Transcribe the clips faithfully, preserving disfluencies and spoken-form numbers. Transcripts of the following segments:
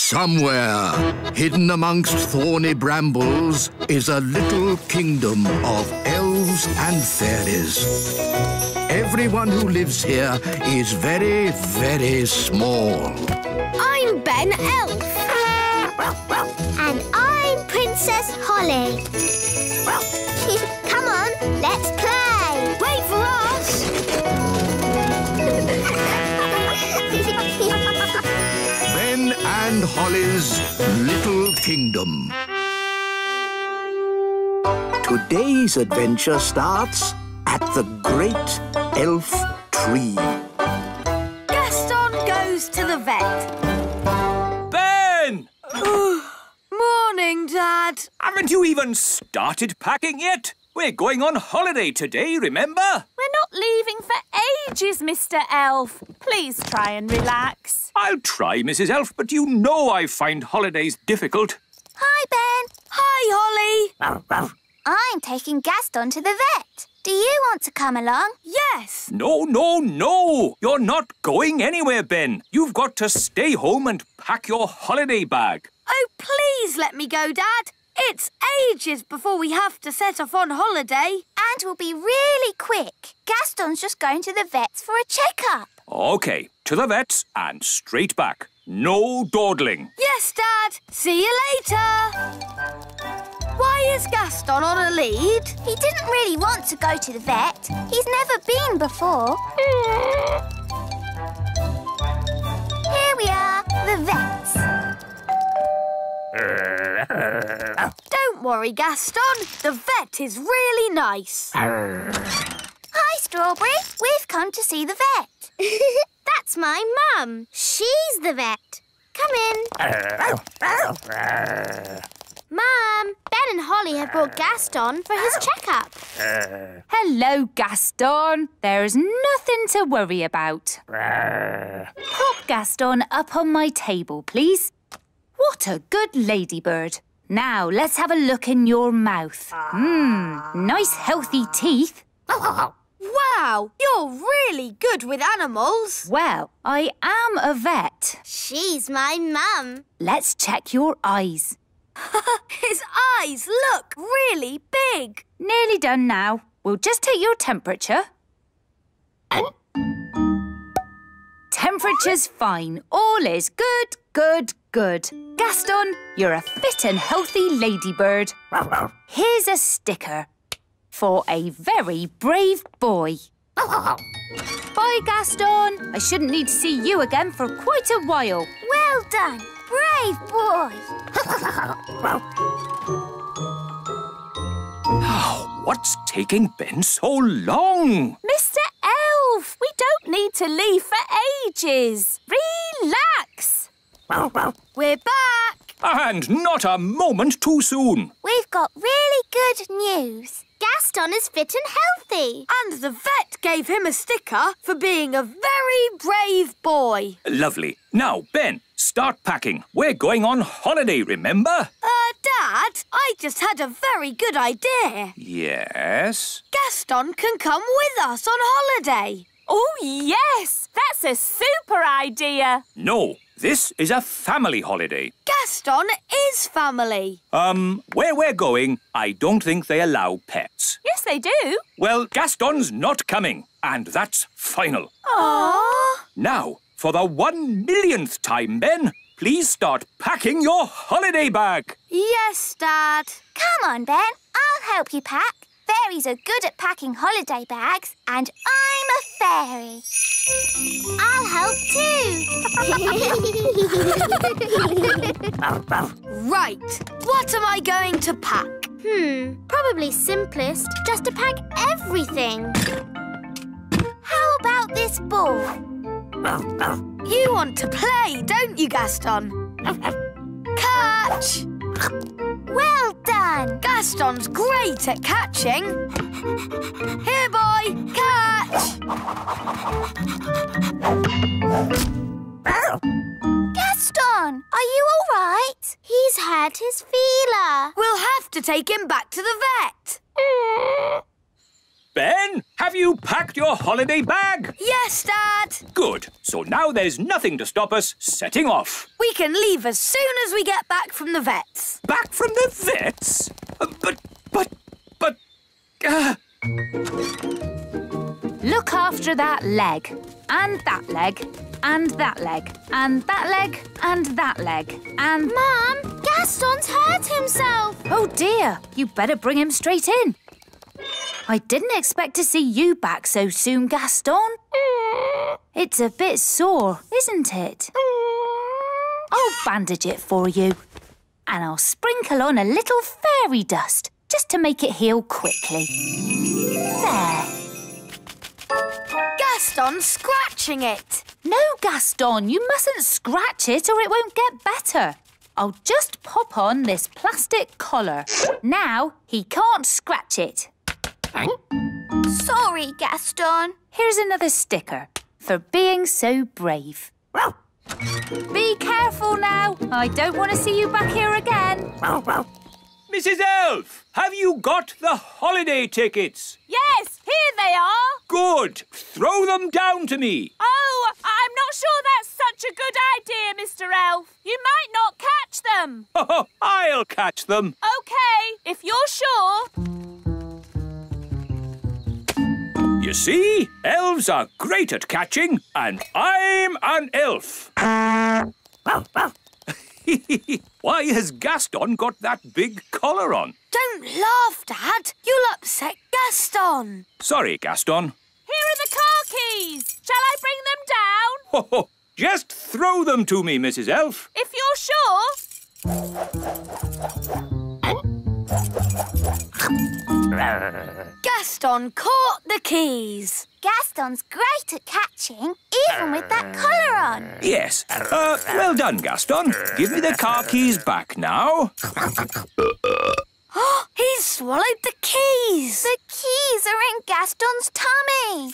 Somewhere, hidden amongst thorny brambles, is a little kingdom of elves and fairies. Everyone who lives here is very, very small. I'm Ben Elf. And I'm Princess Holly. Come on, let's play. Wait for us. Ben and Holly's Little Kingdom. Today's adventure starts at the Great Elf Tree. Gaston goes to the vet. Ben! Morning, Dad. Haven't you even started packing yet? We're going on holiday today, remember? We're not leaving for ages, Mister Elf. Please try and relax. I'll try, Missus Elf, but you know I find holidays difficult. Hi, Ben. Hi, Holly. I'm taking Gaston to the vet. Do you want to come along? Yes. No, no, no! You're not going anywhere, Ben. You've got to stay home and pack your holiday bag. Oh, please let me go, Dad. It's ages before we have to set off on holiday. And we'll be really quick. Gaston's just going to the vets for a checkup. OK, to the vets and straight back. No dawdling. Yes, Dad. See you later. Why is Gaston on a lead? He didn't really want to go to the vet. He's never been before. Here we are, the vets. Don't worry, Gaston. The vet is really nice. Hi, Strawberry. We've come to see the vet. That's my mum. She's the vet. Come in. Mum, Ben and Holly have brought Gaston for his checkup. Hello, Gaston. There's nothing to worry about. Pop Gaston up on my table, please. What a good ladybird. Now, let's have a look in your mouth. Mmm, nice healthy teeth. Wow, you're really good with animals. Well, I am a vet. She's my mum. Let's check your eyes. His eyes look really big. Nearly done now. We'll just take your temperature. Temperature's fine. All is good, good, good. Gaston, you're a fit and healthy ladybird. Here's a sticker for a very brave boy. Bye, Gaston. I shouldn't need to see you again for quite a while. Well done. Brave boy. What's taking Ben so long? Mister Elf, we don't need to leave for ages. Relax. We're back. And not a moment too soon. We've got really good news. Gaston is fit and healthy. And the vet gave him a sticker for being a very brave boy. Lovely. Now, Ben, start packing. We're going on holiday, remember? Uh, Dad, I just had a very good idea. Yes? Gaston can come with us on holiday. Oh, yes! That's a super idea. No, this is a family holiday. Gaston is family. Um, where we're going, I don't think they allow pets. Yes, they do. Well, Gaston's not coming, and that's final. Aww. Now, for the one millionth time, Ben, please start packing your holiday bag. Yes, Dad. Come on, Ben. I'll help you pack. Fairies are good at packing holiday bags, and I'm a fairy. I'll help too. Right. What am I going to pack? Hmm, probably simplest, just to pack everything. How about this ball? You want to play, don't you, Gaston? Catch! Well done! Gaston's great at catching. Here, boy, catch! Gaston, are you all right? He's had his feeler. We'll have to take him back to the vet. Ben, have you packed your holiday bag? Yes, Dad. Good. So now there's nothing to stop us setting off. We can leave as soon as we get back from the vets. Back from the vets? Uh, but, but, but... Uh... Look after that leg, and that leg, and that leg, and that leg, and that leg, and... Mum, Gaston's hurt himself. Oh dear, you better bring him straight in. I didn't expect to see you back so soon, Gaston. It's a bit sore, isn't it? I'll bandage it for you. And I'll sprinkle on a little fairy dust, just to make it heal quickly. There. Gaston's scratching it. No, Gaston, you mustn't scratch it or it won't get better. I'll just pop on this plastic collar. Now he can't scratch it. Sorry, Gaston. Here's another sticker for being so brave. Be careful now. I don't want to see you back here again. Missus Elf, have you got the holiday tickets? Yes, here they are. Good. Throw them down to me. Oh, I'm not sure that's such a good idea, Mister Elf. You might not catch them. Oh, I'll catch them. OK, if you're sure. You see, elves are great at catching, and I'm an elf. Why has Gaston got that big collar on? Don't laugh, Dad. You'll upset Gaston. Sorry, Gaston. Here are the car keys. Shall I bring them down? Ho, ho. Just throw them to me, Missus Elf. If you're sure. Gaston caught the keys. Gaston's great at catching, even with that collar on. Yes. Uh, well done, Gaston. Give me the car keys back now. He's swallowed the keys. The keys are in Gaston's tummy.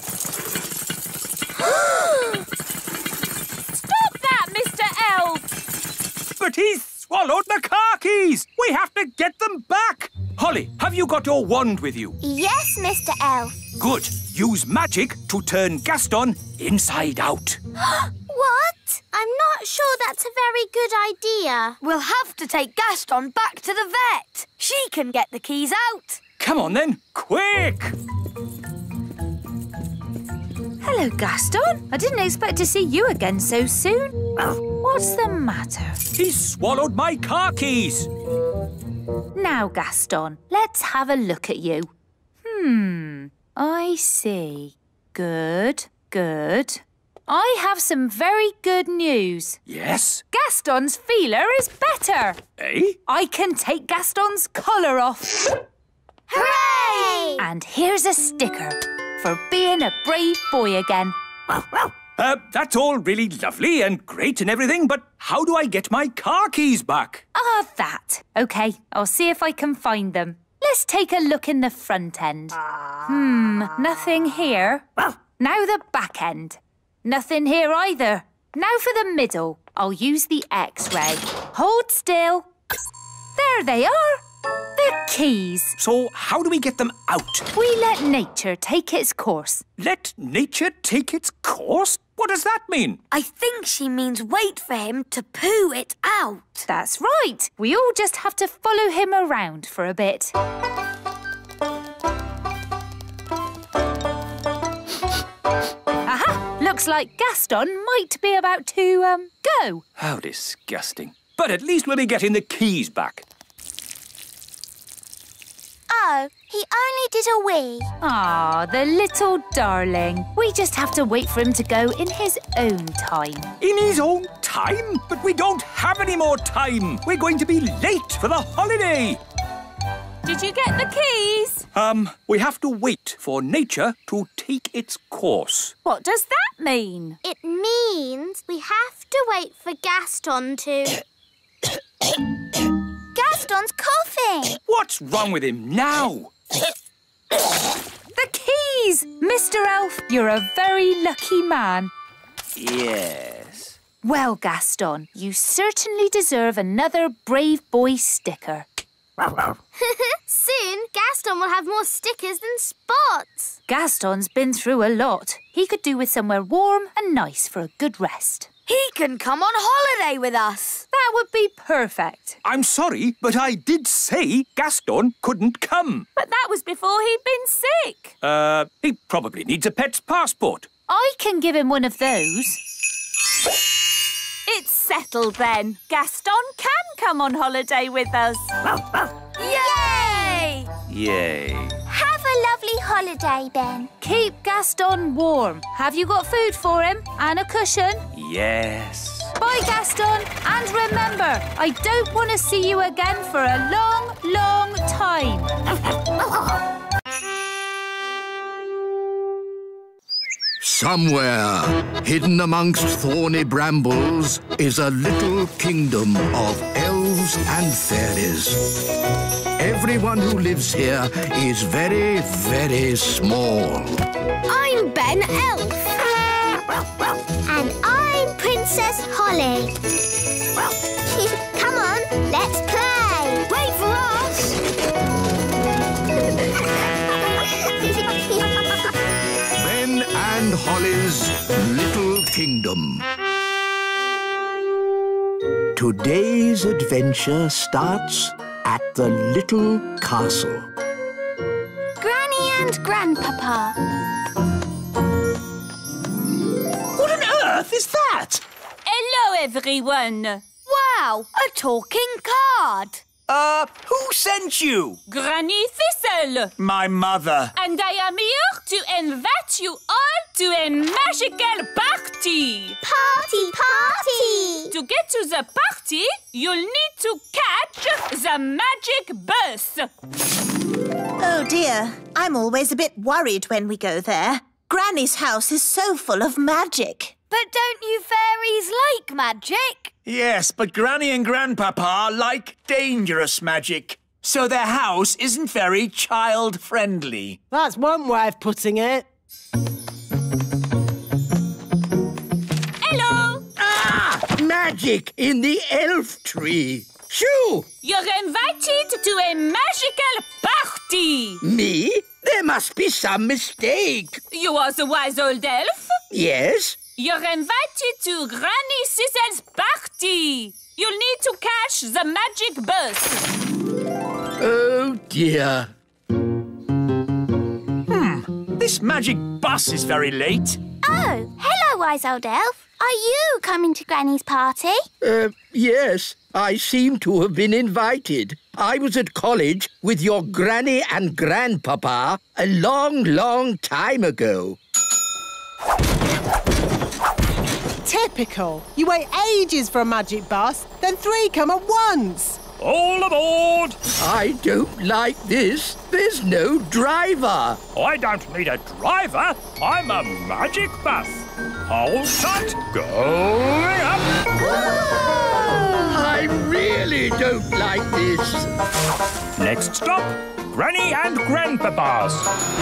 Stop that, Mister Elf. But he's swallowed the car keys. We have to get them back. Holly, have you got your wand with you? Yes, Mister Elf. Good. Use magic to turn Gaston inside out. What? I'm not sure that's a very good idea. We'll have to take Gaston back to the vet. She can get the keys out. Come on then, quick! Hello, Gaston. I didn't expect to see you again so soon. What's the matter? He swallowed my car keys. Now, Gaston, let's have a look at you. Hmm, I see. Good, good. I have some very good news. Yes? Gaston's feeler is better. Eh? I can take Gaston's collar off. Hooray! And here's a sticker for being a brave boy again. Uh, that's all really lovely and great and everything, but how do I get my car keys back? Ah, that. OK, I'll see if I can find them. Let's take a look in the front end. Hmm, nothing here. Now the back end. Nothing here either. Now for the middle. I'll use the X-ray. Hold still. There they are. The keys. So how do we get them out? We let nature take its course. Let nature take its course? What does that mean? I think she means wait for him to poo it out. That's right. We all just have to follow him around for a bit. Aha! Looks like Gaston might be about to, um, go. How disgusting. But at least we'll be getting the keys back. Oh, he only did a wee. Ah, the little darling. We just have to wait for him to go in his own time. In his own time? But we don't have any more time. We're going to be late for the holiday. Did you get the keys? Um, we have to wait for nature to take its course. What does that mean? It means we have to wait for Gaston to... Gaston's coughing. What's wrong with him now? The keys! Mister Elf, you're a very lucky man. Yes. Well, Gaston, you certainly deserve another brave boy sticker. Soon, Gaston will have more stickers than spots. Gaston's been through a lot. He could do with somewhere warm and nice for a good rest. He can come on holiday with us. That would be perfect. I'm sorry, but I did say Gaston couldn't come. But that was before he'd been sick. Uh, he probably needs a pet's passport. I can give him one of those. It's settled then. Gaston can come on holiday with us. Yay! Yay. Have a lovely holiday, Ben. Keep Gaston warm. Have you got food for him? And a cushion? Yes. Bye, Gaston. And remember, I don't want to see you again for a long, long time. Somewhere, hidden amongst thorny brambles, is a little kingdom of elves and fairies. Everyone who lives here is very, very small. I'm Ben Elf. And I'm Princess Holly. Come on, let's play. Wait for us. Ben and Holly's Little Kingdom. Today's adventure starts at the little castle. Granny and Grandpapa. What on earth is that? Hello, everyone. Wow, a talking card. Uh, who sent you? Granny Thistle. My mother. And I am here to invite you all to a magical party. Party, party. To get to the party, you'll need to catch the magic bus. Oh dear, I'm always a bit worried when we go there. Granny's house is so full of magic. But don't you fairies like magic? Yes, but Granny and Grandpapa like dangerous magic. So their house isn't very child-friendly. That's one way of putting it. Hello. Ah! Magic in the elf tree. Shoo! You're invited to a magical party. Me? There must be some mistake. You are the wise old elf. Yes? You're invited to Granny Thistle's party. You'll need to catch the magic bus. Oh, dear. Hmm, this magic bus is very late. Oh, hello, wise old elf. Are you coming to Granny's party? Uh, yes, I seem to have been invited. I was at college with your Granny and Grandpapa a long, long time ago. Typical. You wait ages for a magic bus, then three come at once. All aboard! I don't like this. There's no driver. I don't need a driver. I'm a magic bus. Hold tight. Going up. I really don't like this. Next stop, Granny and Grandpapa's.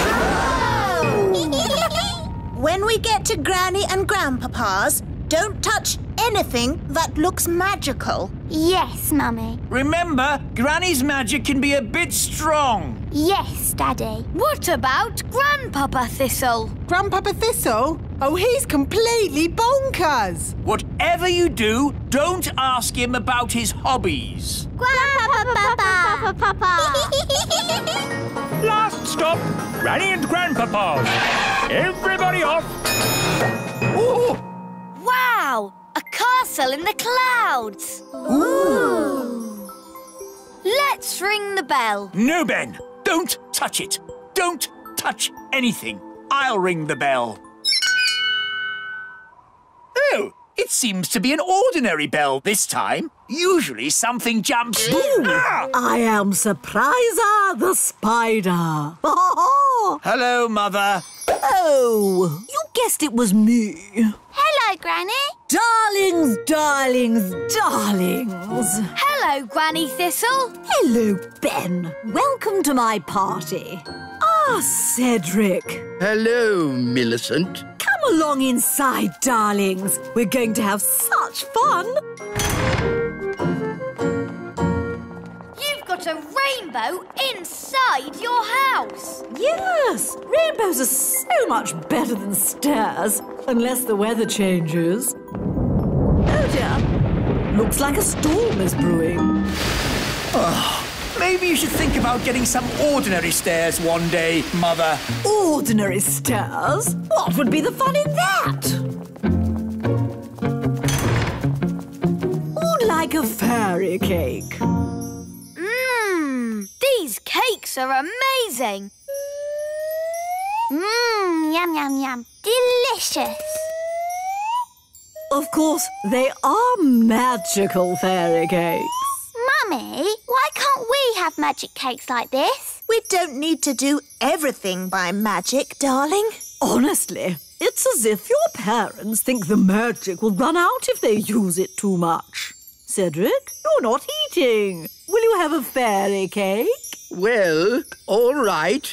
When we get to Granny and Grandpapa's, don't touch anything that looks magical. Yes, Mummy. Remember, Granny's magic can be a bit strong. Yes, Daddy. What about Grandpapa Thistle? Grandpapa Thistle? Oh, he's completely bonkers. Whatever you do, don't ask him about his hobbies. Grandpapa, Papa. Last stop, Granny and Grandpapa's. Everybody off. Oh, Wow, a castle in the clouds. Ooh. Let's ring the bell. No, Ben, don't touch it. Don't touch anything. I'll ring the bell. Oh, it seems to be an ordinary bell this time. Usually something jumps... Ah! I am Surpriser the spider. Hello, Mother. Oh, you guessed it was me. Hello, Granny. Darlings, darlings, darlings. Hello, Granny Thistle. Hello, Ben. Welcome to my party. Ah, Cedric. hello, Millicent. Come along inside, darlings. We're going to have such fun. You've got a rainbow inside your house. Yes, rainbows are so much better than stairs, unless the weather changes. Oh dear, looks like a storm is brewing. Oh, maybe you should think about getting some ordinary stairs one day, Mother. Ordinary stairs? What would be the fun in that? Like a fairy cake. Mmm, these cakes are amazing. Mmm, yum, yum, yum. Delicious. Of course, they are magical fairy cakes. Mummy, why can't we have magic cakes like this? We don't need to do everything by magic, darling. Honestly, it's as if your parents think the magic will run out if they use it too much. Cedric, you're not eating. Will you have a fairy cake? Well, all right.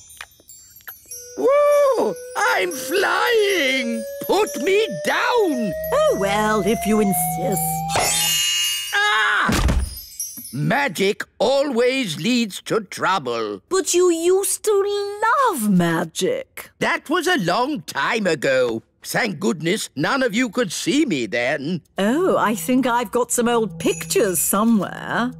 Whoa! I'm flying! Put me down! Oh, well, if you insist. Ah! Magic always leads to trouble. But you used to love magic. That was a long time ago. Thank goodness none of you could see me then. Oh, I think I've got some old pictures somewhere.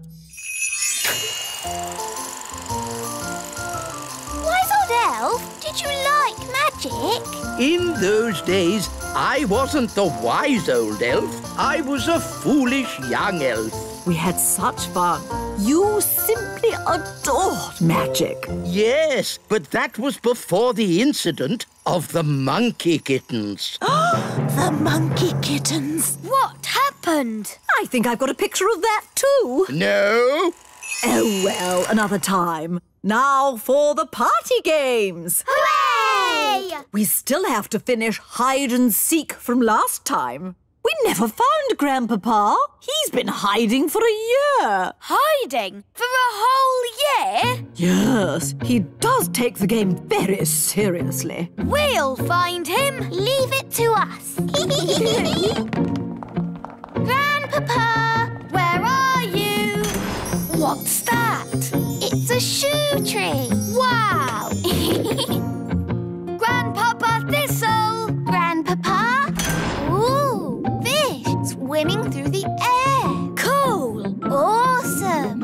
Wise old elf, did you like magic? In those days, I wasn't the wise old elf. I was a foolish young elf. We had such fun. You simply adored magic. Yes, but that was before the incident of the monkey kittens. The monkey kittens. What happened? I think I've got a picture of that too. No. Oh, well, another time. Now for the party games. Hooray! We still have to finish hide and seek from last time. We never found Grandpapa. He's been hiding for a year. Hiding? For a whole year? Yes, he does take the game very seriously. We'll find him. Leave it to us. Grandpapa, where are you? What's that? It's a shoe tree. Wow! Grandpapa Thistle! Grandpapa? Ooh, fish swimming through the air. Cool! Awesome!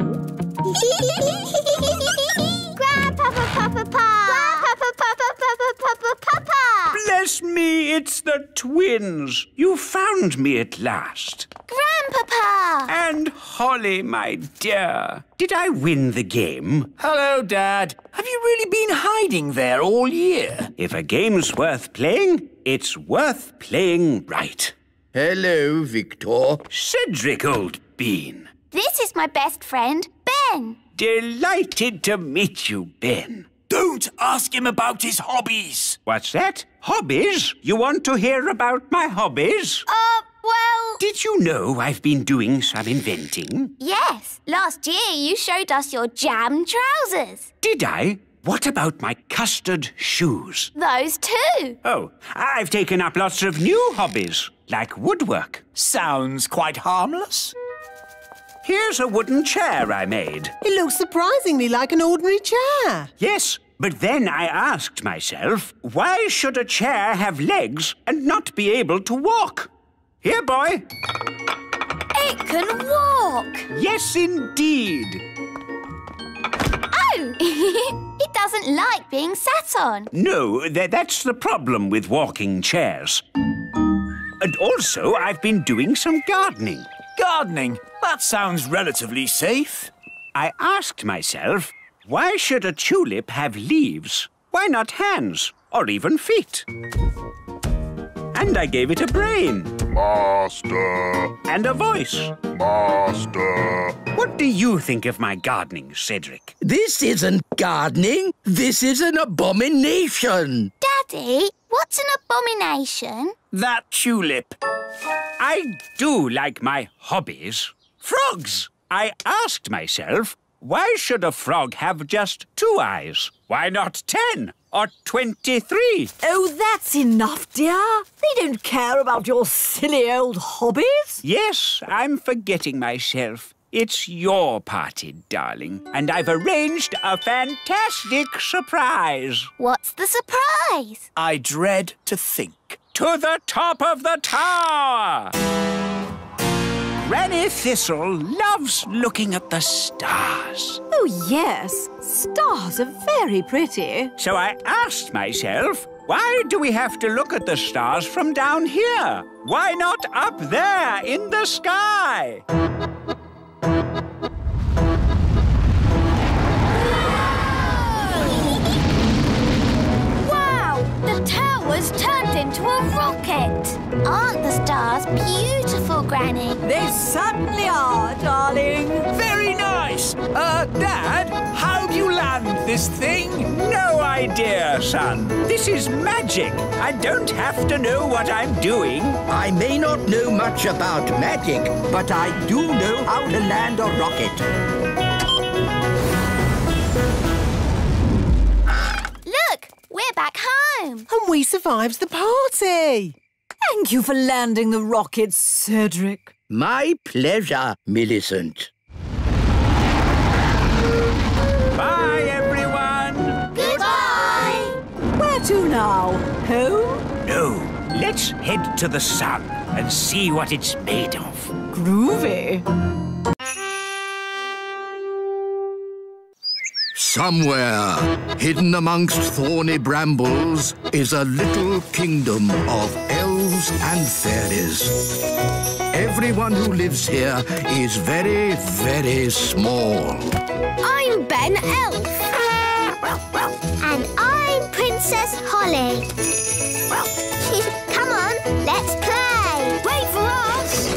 Grandpapa, Papa, Pa! Grandpapa, Papa, Papa, Papa, Papa! Bless me, it's the twins. You found me at last. Grandpapa! And Holly, my dear. Did I win the game? Hello, Dad. Have you really been hiding there all year? If a game's worth playing, it's worth playing right. Hello, Victor. Cedric, old bean. This is my best friend, Ben. Delighted to meet you, Ben. Don't ask him about his hobbies. What's that? Hobbies? You want to hear about my hobbies? Uh, well... Did you know I've been doing some inventing? Yes. Last year you showed us your jam trousers. Did I? What about my custard shoes? Those too. Oh, I've taken up lots of new hobbies, like woodwork. Sounds quite harmless. Here's a wooden chair I made. It looks surprisingly like an ordinary chair. Yes, but then I asked myself, why should a chair have legs and not be able to walk? Here, boy. It can walk! Yes, indeed. Oh! It doesn't like being sat on. No, th that's the problem with walking chairs. And also, I've been doing some gardening. Gardening? That sounds relatively safe. I asked myself, why should a tulip have leaves? Why not hands or even feet? And I gave it a brain. Master. And a voice. Master. What do you think of my gardening, Cedric? This isn't gardening. This is an abomination. Daddy, what's an abomination? That tulip. I do like my hobbies. Frogs! I asked myself, why should a frog have just two eyes? Why not ten or twenty-three? Oh, that's enough, dear. They don't care about your silly old hobbies. Yes, I'm forgetting myself. It's your party, darling, and I've arranged a fantastic surprise. What's the surprise? I dread to think. To the top of the tower! Granny Thistle loves looking at the stars. Oh, yes. Stars are very pretty. So I asked myself, why do we have to look at the stars from down here? Why not up there in the sky? Wow! The tower's turned into a rocket! Aren't the stars beautiful, Granny? They certainly are, darling. Very nice. Uh, Dad, how do you land this thing? No idea, son. This is magic. I don't have to know what I'm doing. I may not know much about magic, but I do know how to land a rocket. Look, we're back home. And we survived the party. Thank you for landing the rocket, Cedric. My pleasure, Millicent. Bye, everyone. Goodbye. Where to now? Home? No, let's head to the sun and see what it's made of. Groovy. Somewhere, hidden amongst thorny brambles, is a little kingdom of elves and fairies. Everyone who lives here is very, very small. I'm Ben Elf. And I'm Princess Holly. Come on, let's play. Wait for us!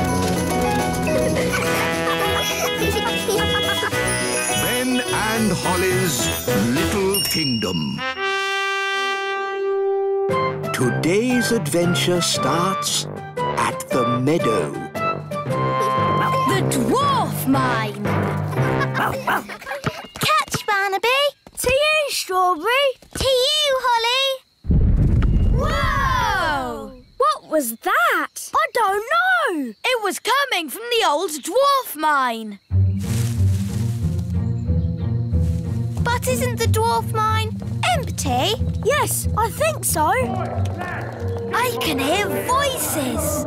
Ben and Holly's Little Kingdom. Today's adventure starts at the meadow. The dwarf mine! Catch, Barnaby. To you, Strawberry! To you, Holly. Whoa! What was that? I don't know. It was coming from the old dwarf mine. But isn't the dwarf mine empty? Yes, I think so. I can hear voices.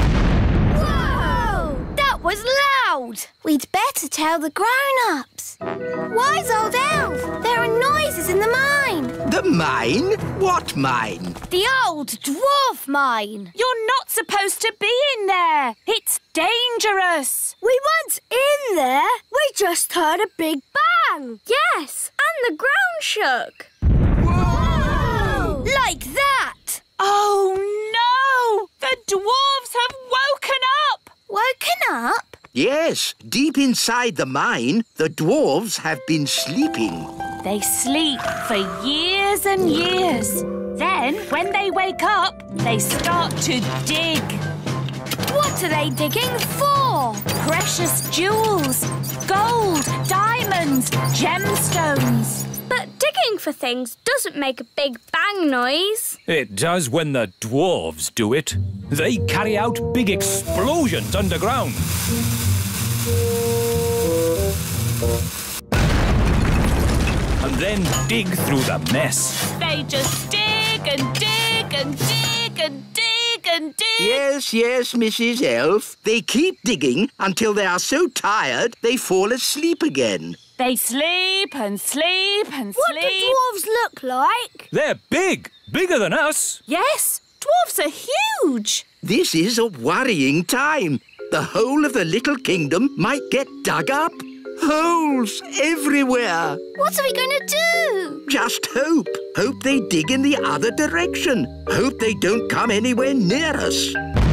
Whoa! That was loud. We'd better tell the grown-ups. Wise old elf, there are noises in the mine. The mine? What mine? The old dwarf mine. You're not supposed to be in there. It's dangerous. We weren't in there. We just heard a big bang. Yes, and the ground shook. Whoa! Like that. Oh, no! The dwarves have woken up! Woken up? Yes, deep inside the mine, the dwarves have been sleeping. They sleep for years and years. Then, when they wake up, they start to dig. What are they digging for? Precious jewels, gold, diamonds, gemstones. But digging for things doesn't make a big bang noise. It does when the dwarves do it. They carry out big explosions underground. And then dig through the mess. They just dig and dig and dig and dig and dig. Yes, yes, Missus Elf. They keep digging until they are so tired they fall asleep again. They sleep and sleep and What sleep. do dwarves look like? They're big, bigger than us. Yes, dwarves are huge. This is a worrying time. The whole of the little kingdom might get dug up. Holes everywhere. What are we going to do? Just hope. Hope they dig in the other direction. Hope they don't come anywhere near us.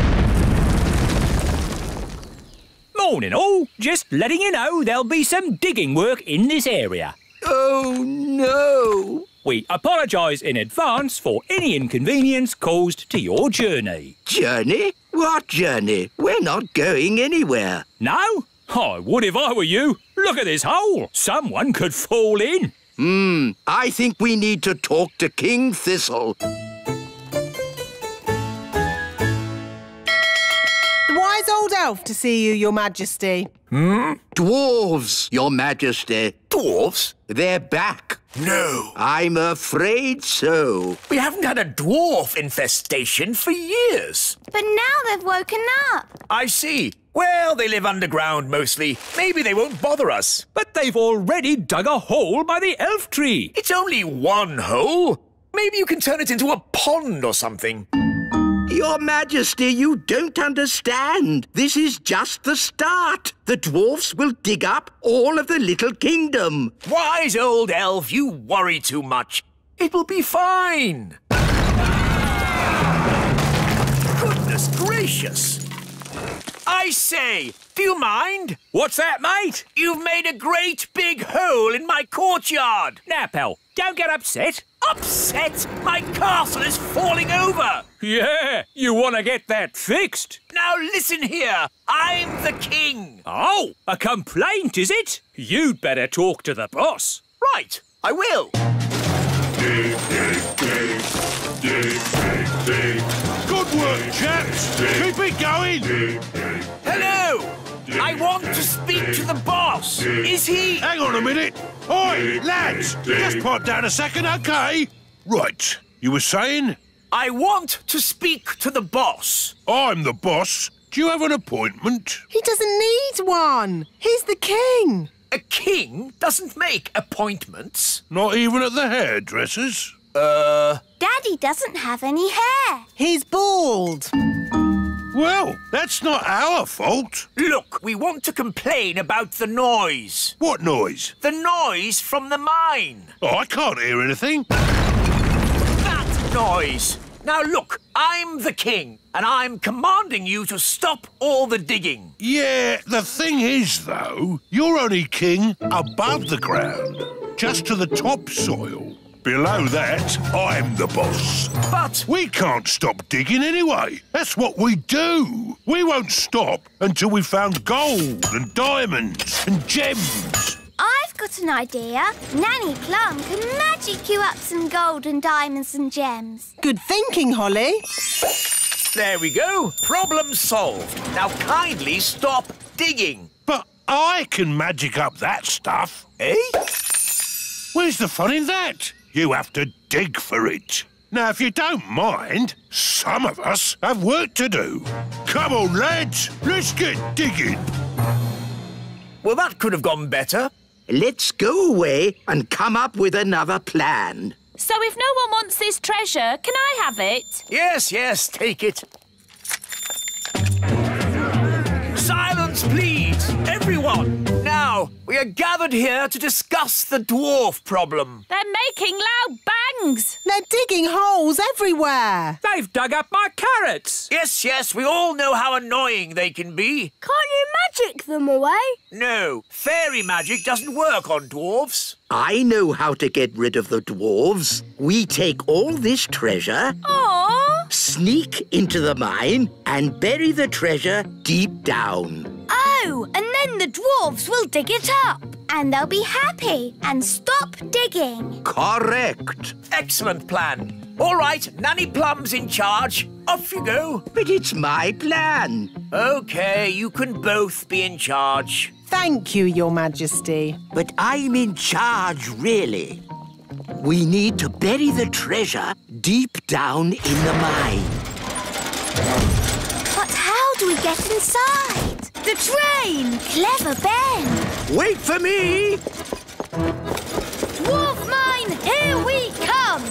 Morning all. Just letting you know there'll be some digging work in this area. Oh, no. We apologise in advance for any inconvenience caused to your journey. Journey? What journey? We're not going anywhere. No? I would if I were you. Look at this hole. Someone could fall in. Hmm, I think we need to talk to King Thistle. The wise old elf to see you, Your Majesty. Hmm? Dwarves, Your Majesty. Dwarves? They're back. No. I'm afraid so. We haven't had a dwarf infestation for years. But now they've woken up. I see. Well, they live underground mostly. Maybe they won't bother us. But they've already dug a hole by the elf tree. It's only one hole. Maybe you can turn it into a pond or something. Your Majesty, you don't understand. This is just the start. The dwarfs will dig up all of the Little Kingdom. Wise old elf, you worry too much. It will be fine. Goodness gracious. I say, do you mind? What's that, mate? You've made a great big hole in my courtyard. Now, pal, don't get upset. Upset? My castle is falling over. Yeah, you want to get that fixed. Now listen here. I'm the king. Oh, a complaint, is it? You'd better talk to the boss. Right, I will. Dig, dig, dig. Dig, dig, dig. Good work, chaps. Keep it going. Dig, dig. Hello. I want to speak to the boss. Is he... Hang on a minute. Oi, lads, just pipe down a second, OK? Right, you were saying? I want to speak to the boss. I'm the boss. Do you have an appointment? He doesn't need one. He's the king. A king doesn't make appointments. Not even at the hairdresser's? Uh... Daddy doesn't have any hair. He's bald. Well, that's not our fault. Look, we want to complain about the noise. What noise? The noise from the mine. Oh, I can't hear anything. That noise. Now look, I'm the king, and I'm commanding you to stop all the digging. Yeah, the thing is, though, you're only king above the ground, just to the topsoil. Below that, I'm the boss. But... we can't stop digging anyway. That's what we do. We won't stop until we've found gold and diamonds and gems. I've got an idea. Nanny Plum can magic you up some gold and diamonds and gems. Good thinking, Holly. There we go. Problem solved. Now kindly stop digging. But I can magic up that stuff. Eh? Where's the fun in that? You have to dig for it. Now, if you don't mind, some of us have work to do. Come on, lads, let's get digging. Well, that could have gone better. Let's go away and come up with another plan. So if no one wants this treasure, can I have it? Yes, yes, take it. Silence, please, everyone. Now, we are gathered here to discuss the dwarf problem. They're making loud bangs. They're digging holes everywhere. They've dug up my carrots. Yes, yes, we all know how annoying they can be. Can't you magic them away? No, fairy magic doesn't work on dwarfs. I know how to get rid of the dwarves. We take all this treasure, Aww. sneak into the mine, and bury the treasure deep down. Oh, and then the dwarves will dig it up. And they'll be happy and stop digging. Correct. Excellent plan. All right, Nanny Plum's in charge. Off you go. But it's my plan. OK, you can both be in charge. Thank you, Your Majesty. But I'm in charge, really. We need to bury the treasure deep down in the mine. But how do we get inside? The train! Clever Ben! Wait for me! Dwarf mine, here we come!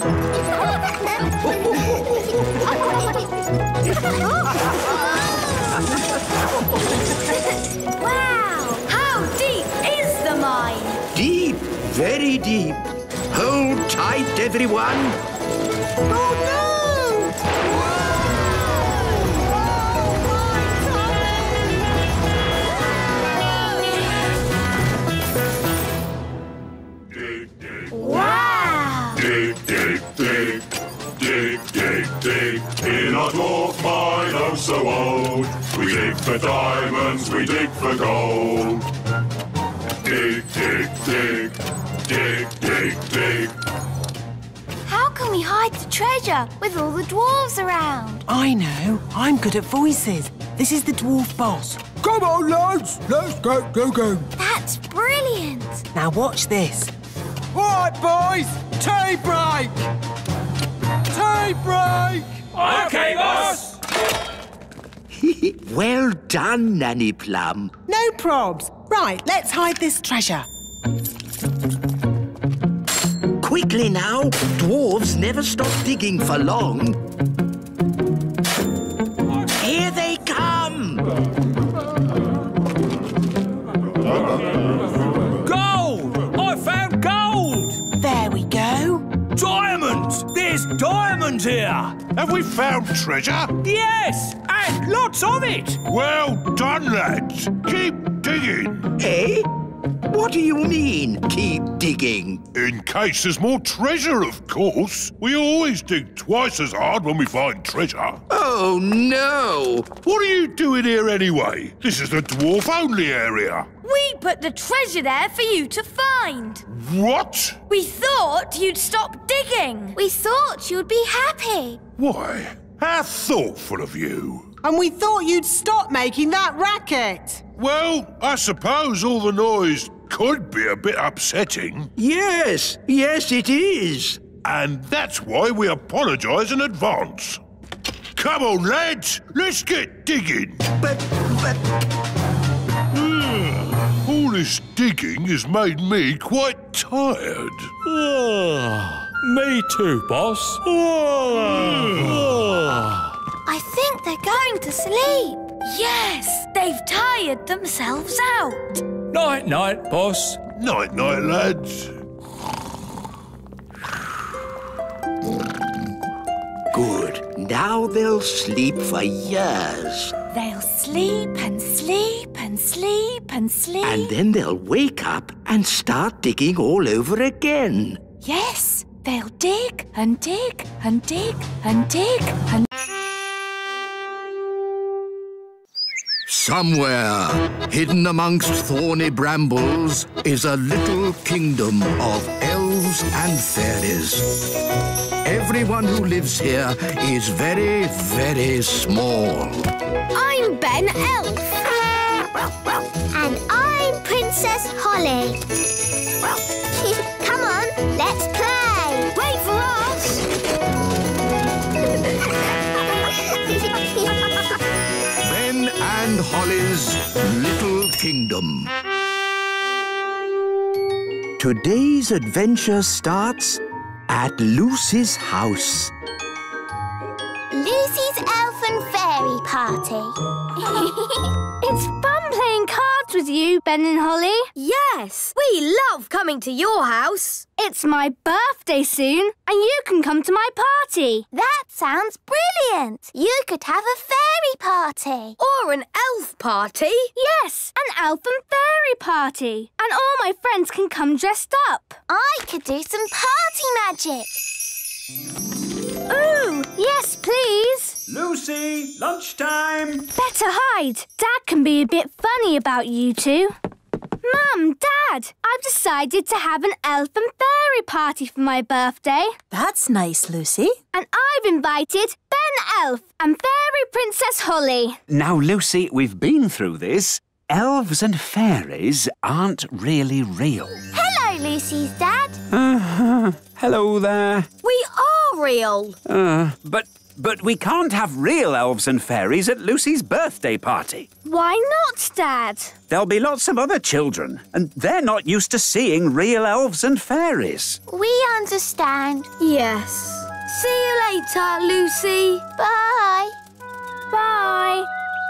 Wow! How deep is the mine? Deep, very deep. Hold tight, everyone. Oh, no! Wow! Dig, dig, dig. Dig, dig, dig. In our dwarf mine, oh so old. We dig for diamonds, we dig for gold. Dig, dig, dig. Dig, dig, dig. How can we hide the treasure with all the dwarves around? I know. I'm good at voices. This is the dwarf boss. Come on, lads. Let's get digging. That's brilliant. Now watch this. All right, boys. Tea break. Tea break. OK, boss. Well done, Nanny Plum. No probs. Right, let's hide this treasure. Quickly now. Dwarves never stop digging for long. Here they come! Gold! I found gold! There we go. Diamonds! There's diamonds here! Have we found treasure? Yes! And lots of it! Well done, lads. Keep digging. Eh? What do you mean, keep digging? In case there's more treasure, of course. We always dig twice as hard when we find treasure. Oh, no! What are you doing here anyway? This is the dwarf-only area. We put the treasure there for you to find. What? We thought you'd stop digging. We thought you'd be happy. Why? How thoughtful of you. And we thought you'd stop making that racket. Well, I suppose all the noise could be a bit upsetting. Yes, yes it is. And that's why we apologise in advance. Come on, lads, let's get digging. But, but... Mm, all this digging has made me quite tired. Oh, me too, boss. Oh. Oh. I think they're going to sleep. Yes, they've tired themselves out. Night-night, boss. Night-night, lads. Good. Now they'll sleep for years. They'll sleep and sleep and sleep and sleep. And then they'll wake up and start digging all over again. Yes, they'll dig and dig and dig and dig and... Somewhere, hidden amongst thorny brambles, is a little kingdom of elves and fairies. Everyone who lives here is very, very small. I'm Ben Elf. And I'm Princess Holly. Come on, let's play. Wait for us. Ben and Holly's Little Kingdom. Today's adventure starts at Lucy's house. Lucy's Elf and Fairy Party. It's fun playing cards with you, Ben and Holly. Yes, we love coming to your house. It's my birthday soon, and you can come to my party. That sounds brilliant. You could have a fairy party. Or an elf party. Yes, an elf and fairy party. And all my friends can come dressed up. I could do some party magic. Ooh, yes, please. Lucy, lunchtime. Better hide. Dad can be a bit funny about you two. Mum, Dad, I've decided to have an elf and fairy party for my birthday. That's nice, Lucy. And I've invited Ben Elf and Fairy Princess Holly. Now, Lucy, we've been through this. Elves and fairies aren't really real. Hello, Lucy's dad. Uh, hello there. We are real. Uh, but... But we can't have real elves and fairies at Lucy's birthday party. Why not, Dad? There'll be lots of other children, and they're not used to seeing real elves and fairies. We understand. Yes. See you later, Lucy. Bye. Bye.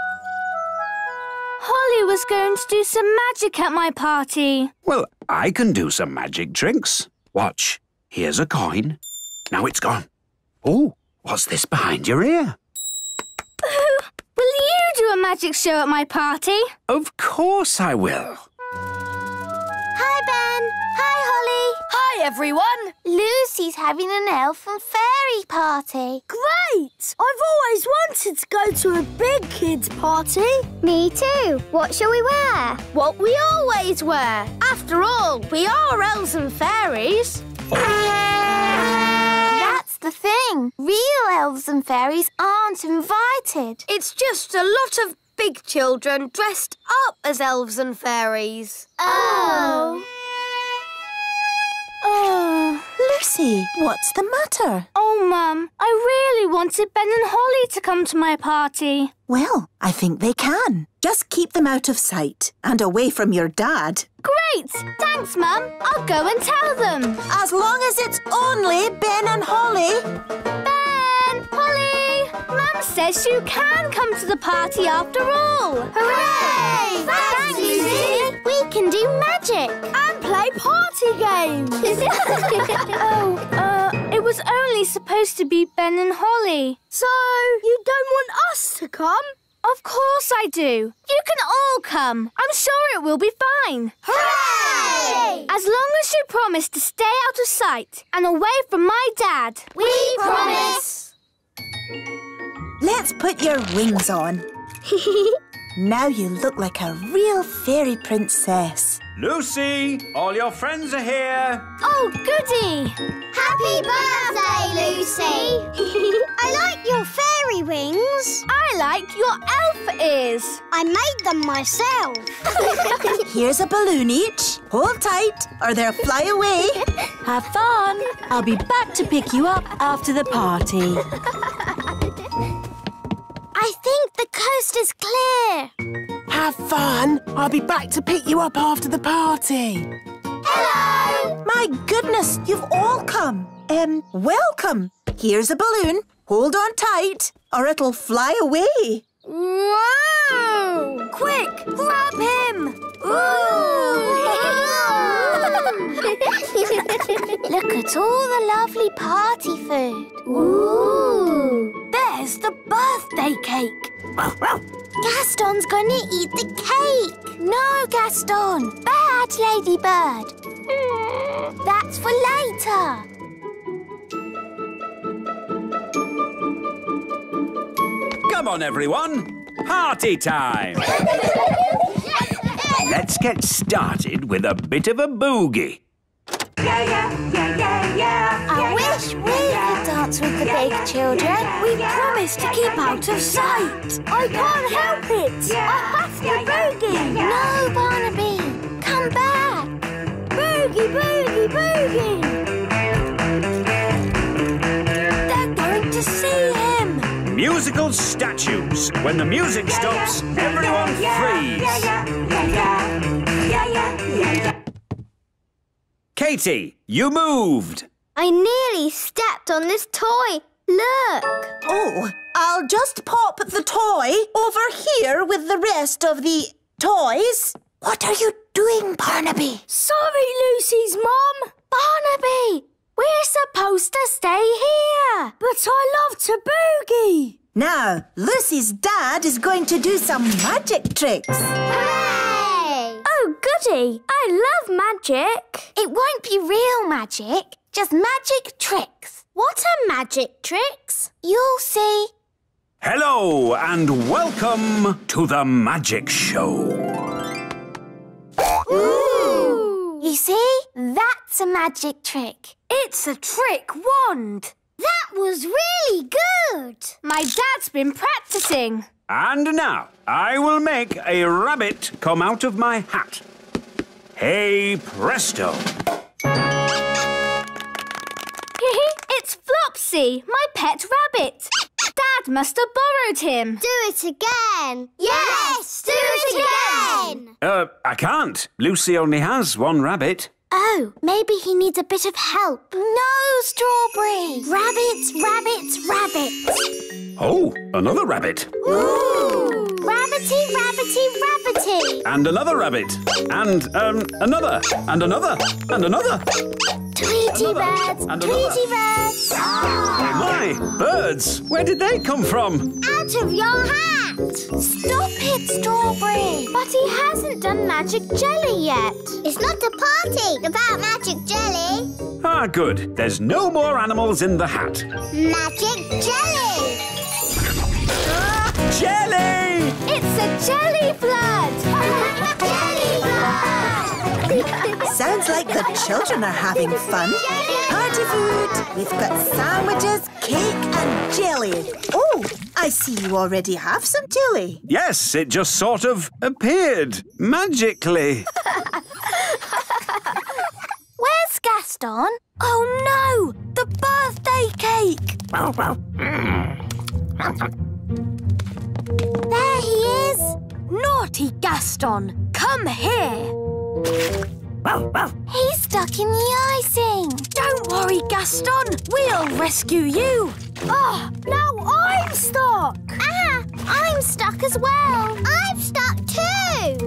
Holly was going to do some magic at my party. Well, I can do some magic tricks. Watch. Here's a coin. Now it's gone. Oh. What's this behind your ear? Will you do a magic show at my party? Of course I will. Hi, Ben. Hi, Holly. Hi, everyone. Lucy's having an elf and fairy party. Great! I've always wanted to go to a big kids' party. Me too. What shall we wear? What we always wear. After all, we are elves and fairies. That's the thing. Real elves and fairies aren't invited. It's just a lot of big children dressed up as elves and fairies. Oh. Oh. Lucy, what's the matter? Oh, Mum, I really wanted Ben and Holly to come to my party. Well, I think they can. Just keep them out of sight and away from your dad. Great! Thanks, Mum. I'll go and tell them. As long as it's only Ben and Holly. Ben! Holly! Mum says you can come to the party after all. Hooray! Thanks, Lucy. We can do magic. And play party games. Oh, uh, it was only supposed to be Ben and Holly. So, you don't want us to come? Of course I do. You can all come. I'm sure it will be fine. Hooray! As long as you promise to stay out of sight and away from my dad. We promise. Let's put your wings on. Now you look like a real fairy princess. Lucy, all your friends are here. Oh, goody! Happy birthday, Lucy. I like your fairy wings. I like your elf ears. I made them myself. Here's a balloon each. Hold tight or they'll fly away. Have fun. I'll be back to pick you up after the party. I think the coast is clear. Have fun. I'll be back to pick you up after the party. Hello! My goodness, you've all come. Um, welcome. Here's a balloon. Hold on tight or it'll fly away. Whoa! Quick, grab him! Look at all the lovely party food. Ooh! There's the birthday cake. Gaston's gonna eat the cake. No, Gaston. Bad, Ladybird. That's for later. Come on, everyone. Party time. Let's get started with a bit of a boogie. Yeah, yeah, yeah, yeah, yeah. I wish we could dance with the big children. We promised to keep out of sight. I can't help it. I have to boogie. No, Barnaby. Come back. Boogie, boogie, boogie. They're going to see him. Musical statues. When the music stops, everyone freeze. Katie, you moved. I nearly stepped on this toy. Look. Oh, I'll just pop the toy over here with the rest of the toys. What are you doing, Barnaby? Sorry, Lucy's mum. Barnaby, we're supposed to stay here. But I love to boogie. Now, Lucy's dad is going to do some magic tricks. Hooray! Oh, goody. I love magic. It won't be real magic, just magic tricks. What are magic tricks? You'll see. Hello and welcome to the magic show. Ooh! You see? That's a magic trick. It's a trick wand. That was really good. My dad's been practicing. And now, I will make a rabbit come out of my hat. Hey, presto. It's Flopsy, my pet rabbit. Dad must have borrowed him. Do it again. Yes, do it again. Uh, I can't. Lucy only has one rabbit. Oh, maybe he needs a bit of help. No, Strawberry. Rabbits, rabbits, rabbits. Oh, another rabbit. Ooh! Rabbity, rabbity, rabbity. And another rabbit. And, um, another. And another. And another. Tweety birds, And Tweety birds. Oh, my. Birds. Where did they come from? Out of your hat. Stop it, Strawberry. But he hasn't done magic jelly yet. It's not a party without magic jelly. Ah, good. There's no more animals in the hat. Magic jelly. Jelly! It's a jelly flood. Jelly flood. Sounds like the children are having fun. Party food. We've got sandwiches, cake and jelly. Oh, I see you already have some jelly. Yes, it just sort of appeared magically. Where's Gaston? Oh no! The birthday cake! There he is! Naughty Gaston! Come here! He's stuck in the icing! Don't worry, Gaston! We'll rescue you! Ah, now I'm stuck! Ah! I'm stuck as well! I'm stuck too!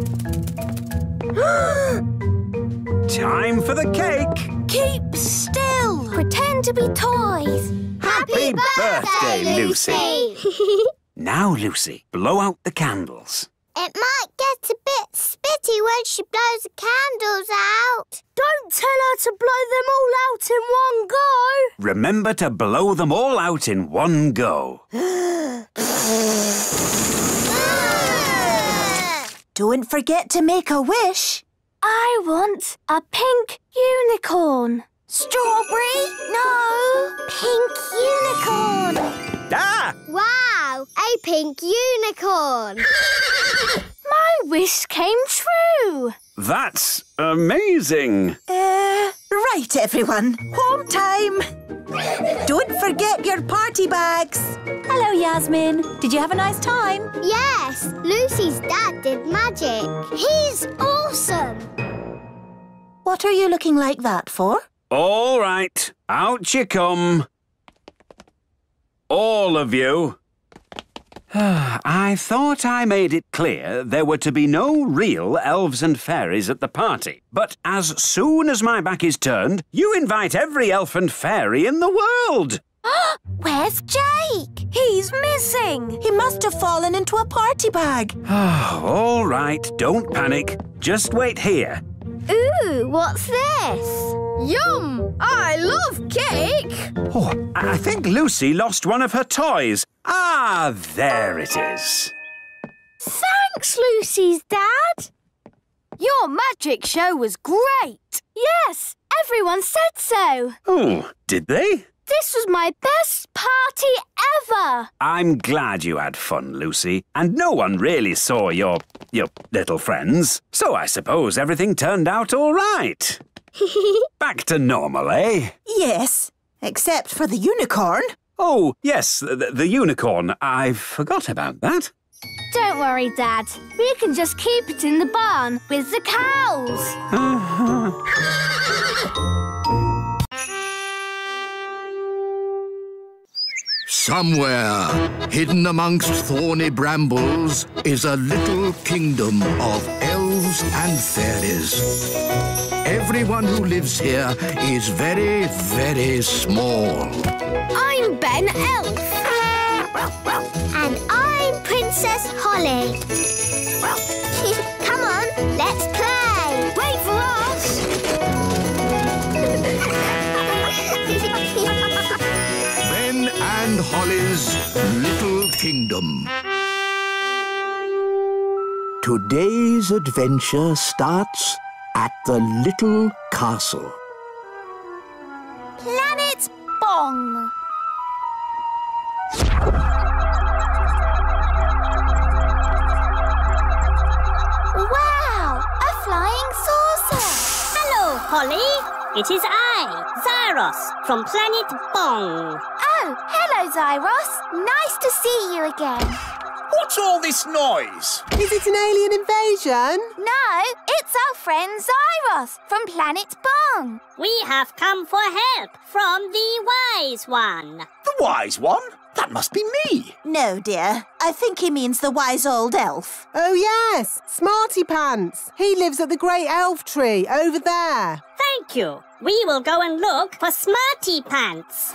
Time for the cake! Keep still! Pretend to be toys! Happy birthday, Lucy! Now, Lucy, blow out the candles. It might get a bit spitty when she blows the candles out. Don't tell her to blow them all out in one go. Remember to blow them all out in one go. Don't forget to make a wish. I want a pink unicorn. Strawberry? No! Pink unicorn! Ah! Wow! A pink unicorn! My wish came true. That's amazing. Uh, right, everyone. Home time. Don't forget your party bags. Hello, Yasmin. Did you have a nice time? Yes, Lucy's dad did magic. He's awesome. What are you looking like that for? All right, out you come. All of you. I thought I made it clear there were to be no real elves and fairies at the party. But as soon as my back is turned, you invite every elf and fairy in the world. Where's Jake? He's missing. He must have fallen into a party bag. All right, don't panic. Just wait here. Ooh, what's this? Yum! I love cake! Oh, I think Lucy lost one of her toys. Ah, there it is. Thanks, Lucy's dad. Your magic show was great. Yes, everyone said so. Oh, did they? This was my best party ever. I'm glad you had fun, Lucy. And no one really saw your, your little friends. So I suppose everything turned out all right. Back to normal, eh? Yes, except for the unicorn. Oh, yes, the, the unicorn. I forgot about that. Don't worry, Dad. We can just keep it in the barn with the cows. Uh-huh. Somewhere, hidden amongst thorny brambles, is a little kingdom of elves and fairies. Everyone who lives here is very, very small. I'm Ben Elf. And I'm Princess Holly. Come on, let's play. Wait for us. Ben and Holly's Little Kingdom. Today's adventure starts at the little castle. Planet Bong. Wow, a flying saucer. Hello, Holly. It is I, Zyros, from Planet Bong. Oh, hello, Zyros. Nice to see you again. What's all this noise? Is it an alien invasion? No, it's our friend Zyros from Planet Bong. We have come for help from the Wise One. The Wise One? That must be me. No, dear. I think he means the wise old elf. Oh, yes. Smarty Pants. He lives at the great elf tree over there. Thank you. We will go and look for Smarty Pants.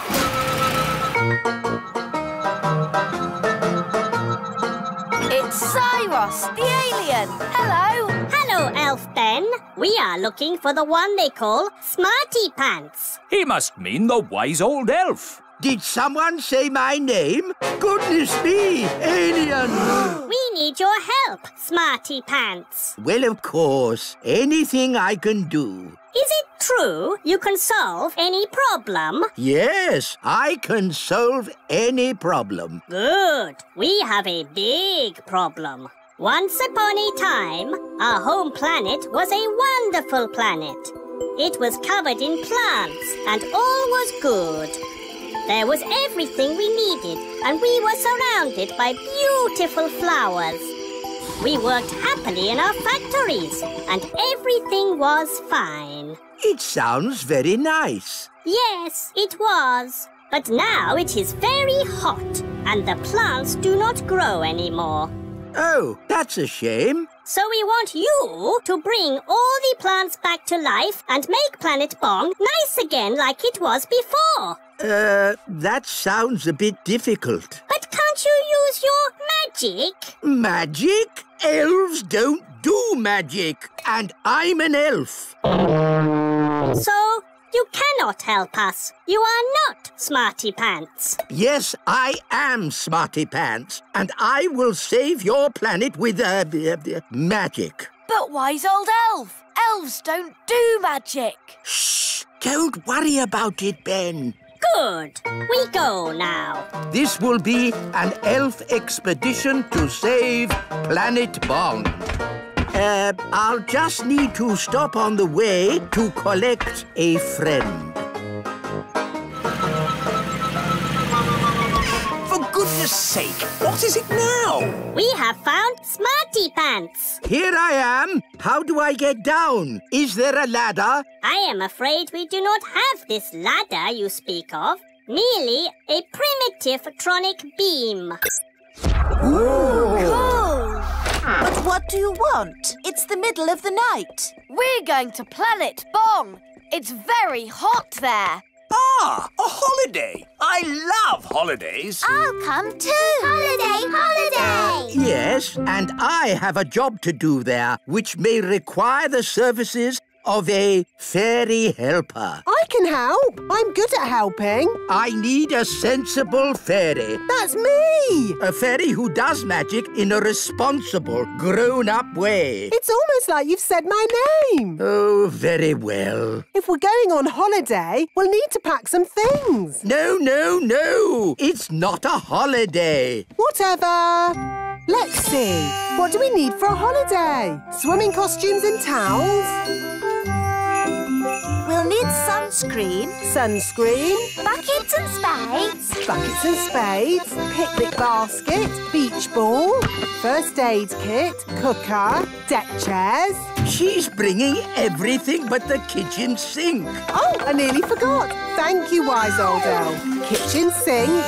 It's Cyrus, the alien. Hello. Hello, Elf Ben. We are looking for the one they call Smarty Pants. He must mean the wise old elf. Did someone say my name? Goodness me, alien! We need your help, Smarty Pants. Well, of course. Anything I can do. Is it true you can solve any problem? Yes, I can solve any problem. Good. We have a big problem. Once upon a time, our home planet was a wonderful planet. It was covered in plants and all was good. There was everything we needed and we were surrounded by beautiful flowers. We worked happily in our factories and everything was fine. It sounds very nice. Yes, it was. But now it is very hot and the plants do not grow anymore. Oh, that's a shame. So we want you to bring all the plants back to life and make Planet Bong nice again like it was before. Uh, that sounds a bit difficult. But can't you use your magic? Magic? Elves don't do magic. And I'm an elf. So you cannot help us. You are not Smarty Pants. Yes, I am Smarty Pants. And I will save your planet with uh, uh, magic. But wise old elf. Elves don't do magic. Shh! Don't worry about it, Ben. Good. We go now. This will be an elf expedition to save Planet Bong. Uh, I'll just need to stop on the way to collect a friend. For goodness sake, what is it now? We have found Smarty Pants. Here I am. How do I get down? Is there a ladder? I am afraid we do not have this ladder you speak of. Merely a primitive tronic beam. Ooh, cool. But what do you want? It's the middle of the night. We're going to Planet Bong. It's very hot there. Ah, a holiday. I love holidays. I'll come too. Holiday, holiday. Yes, and I have a job to do there, which may require the services of a fairy helper. I can help. I'm good at helping. I need a sensible fairy. That's me. A fairy who does magic in a responsible, grown-up way. It's almost like you've said my name. Oh, very well. If we're going on holiday, we'll need to pack some things. No, no, no. It's not a holiday. Whatever. Let's see. What do we need for a holiday? Swimming costumes and towels? We'll need sunscreen. Sunscreen. Buckets and spades. Buckets and spades. Picnic basket. Beach ball. First aid kit. Cooker. Deck chairs. She's bringing everything but the kitchen sink. Oh, I nearly forgot. Thank you, wise old elf. Kitchen sink.